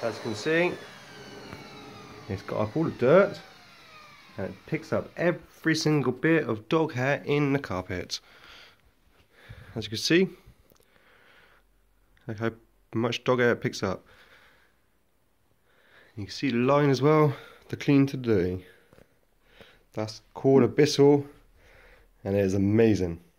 As you can see, it's got up all the dirt and it picks up every single bit of dog hair in the carpet. As you can see, look how much dog hair it picks up. You can see the line as well, the clean to dirty. That's called a Bissell, and it is amazing.